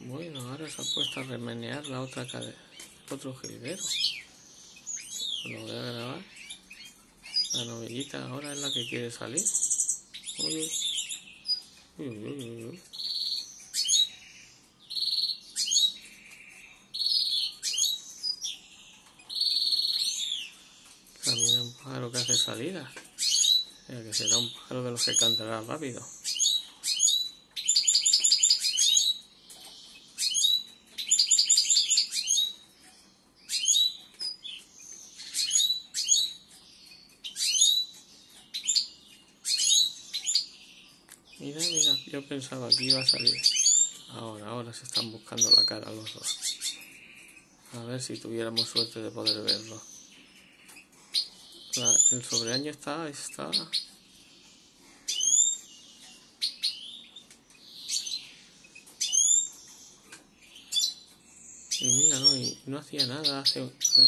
Bueno, ahora se ha puesto a remenear la otra cadena, otro jilguero. Lo voy a grabar. La novillita ahora es la que quiere salir. Uy, uy, uy, uy, uy. También es un pájaro que hace salidas. O sea, que será un pájaro de los que cantará rápido. Mira, mira, yo pensaba que iba a salir. Ahora se están buscando la cara los dos. A ver si tuviéramos suerte de poder verlo. El sobreaño está. Y mira, no hacía nada hace